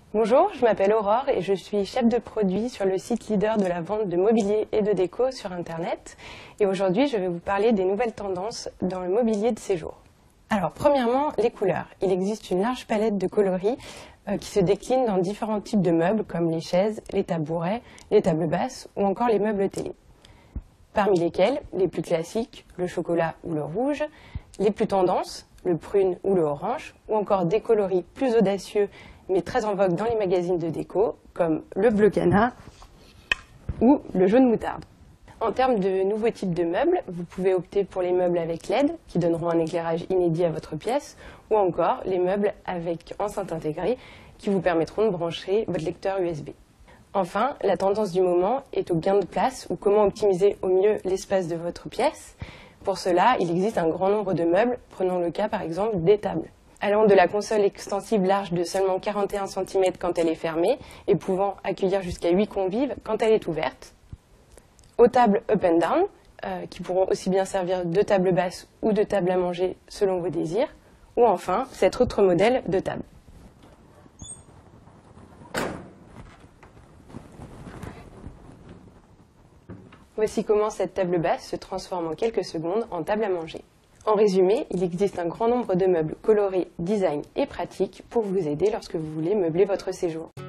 Bonjour, je m'appelle Aurore et je suis chef de produit sur le site leader de la vente de mobilier et de déco sur Internet. Et aujourd'hui, je vais vous parler des nouvelles tendances dans le mobilier de séjour. Alors, premièrement, les couleurs. Il existe une large palette de coloris qui se décline dans différents types de meubles comme les chaises, les tabourets, les tables basses ou encore les meubles télé. Parmi lesquels, les plus classiques, le chocolat ou le rouge, les plus tendances, le prune ou le orange, ou encore des coloris plus audacieux mais très en vogue dans les magazines de déco, comme le bleu canard ou le jaune moutarde. En termes de nouveaux types de meubles, vous pouvez opter pour les meubles avec LED, qui donneront un éclairage inédit à votre pièce, ou encore les meubles avec enceinte intégrée, qui vous permettront de brancher votre lecteur USB. Enfin, la tendance du moment est au gain de place, ou comment optimiser au mieux l'espace de votre pièce. Pour cela, il existe un grand nombre de meubles, prenons le cas par exemple des tables. Allant de la console extensible large de seulement 41 cm quand elle est fermée et pouvant accueillir jusqu'à 8 convives quand elle est ouverte, aux tables up and down, qui pourront aussi bien servir de table basse ou de table à manger selon vos désirs, ou enfin cet autre modèle de table. Voici comment cette table basse se transforme en quelques secondes en table à manger. En résumé, il existe un grand nombre de meubles colorés, design et pratiques pour vous aider lorsque vous voulez meubler votre séjour.